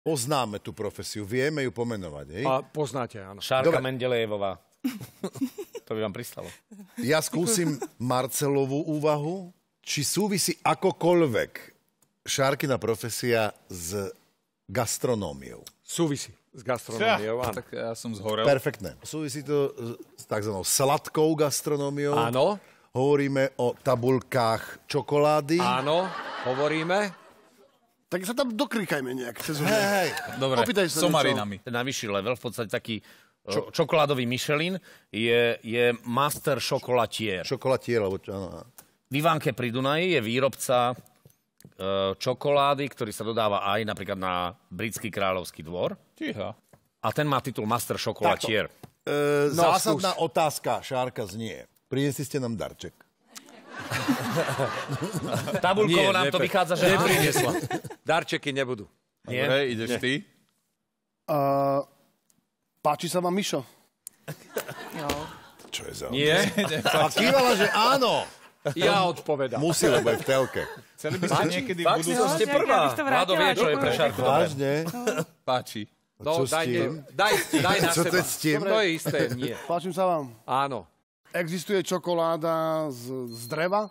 poznáme tú profesiu, vieme ju pomenovať, hej? A poznáte, áno. Šárka Mendelejevová. To by vám pristalo. Ja skúsim Marcelovú úvahu. Či súvisí akokoľvek Šárkina profesia s gastronómiou? Súvisí s gastronómiou, áno. Tak ja som zhorel. Perfektné. Súvisí to s takzvanou sladkou gastronómiou. Áno. Hovoríme o tabuľkách čokolády. Áno, hovoríme. Tak sa tam dokrikajme nejak. Hej. Dobre, Opýtaj sa somarinami. Ten najvyšší level, v podstate taký čokoládový Michelin, je master šokolatier. Šokolatier, alebo čo, áno. V Ivánke pri Dunaji je výrobca čokolády, ktorý sa dodáva aj napríklad na britský kráľovský dvor. Číha. A ten má titul Master Chocolatier. Zásadná otázka, Šárka, znie. Priniesli ste nám darček. Tabuľkovo nám to vychádza, že nepriniesla. Darčeky nebudú. Dobre, ideš ty. Páči sa vám Mišo? Čo je za... Nie? A kývala, že áno. Ja odpovedám. Musí, lebo je v telke. Chceli by ste niekedy v Fakt, budúcnosti... ste prvá. Vlado vie, čo je pre Šárku. Vážne? Páči. No, Čo s tým? daj na Čo to seba. je s tým? To je isté, nie. Páčim sa vám. Áno. Existuje čokoláda z dreva?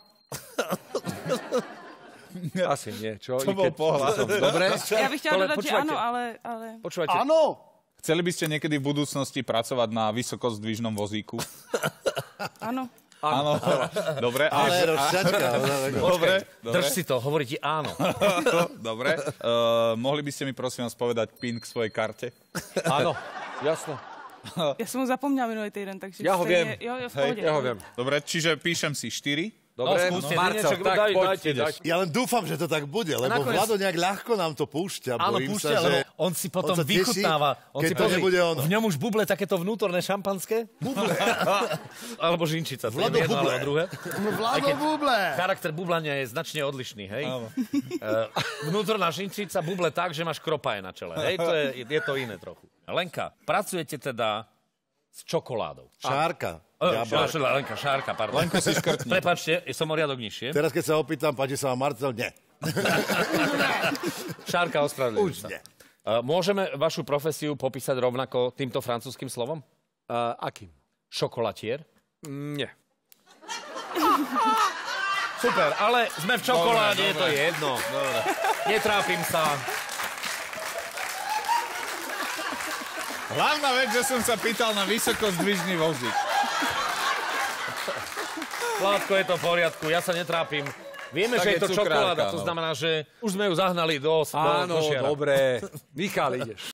Asi nie. Čo? To bol pohľad. Dobre? Ja bych chtěla dodat, že počúvajte. ano, ale... Počúvajte, Áno! Chceli by ste niekedy v budúcnosti pracovať na vysokozdvižnom vozíku? Ano. Áno. Dobre. Ale rozšačka. Dobre. drž si to, hovorí ti áno. Dobre. Mohli by ste mi prosím vás povedať PIN k svojej karte? Áno, jasné. Já jsem ho zapomněla minulý týden, takže... Já ho stejně- vím. Jo, v pohodě. Ja ho viem. Dobre, čiže píšem si 4. Dobre, skúste, Marcel, niečo, tak poď, dajte. Ja len dúfam, že to tak bude, lebo nakoniec- Vlado nejak ľahko nám to púšťa. Áno, Bojím púšťa, sa, lebo že on si potom sa teší, vychutnáva. On keď si to pozri, nebude ono. v ňom už buble takéto vnútorné šampanské. Buble. Alebo žinčica. Vlado to je jedno, buble. alebo druhé. Vlado buble! Charakter bublania je značne odlišný, hej? Vnútorná žinčica buble tak, že máš kropaje na čele, hej? Je to iné trochu. Lenka, pracujete teda s čokoládou. Šárka. Lenka, Šárka, pardon. Lenko si škrtni. Prepáčte, som o riadok nižšie. Teraz, keď sa opýtam, páči sa vám Marcel? Nie. Šárka, ospravedlňujem Už sa. nie. Môžeme vašu profesiu popísať rovnako týmto francúzským slovom? Akým? Šokolatier? Nie. Super, ale sme v čokoláde, je to jedno. Netrápim sa. Hlavná vec, že som sa pýtal na vysokozdvižný vozík. Vládko, je to v poriadku, ja sa netrápim. Vieme, Tak že je je to cukrárka, čokoláda, to no. znamená, že už sme ju zahnali do Áno, šiara. dobre. Michal, ideš.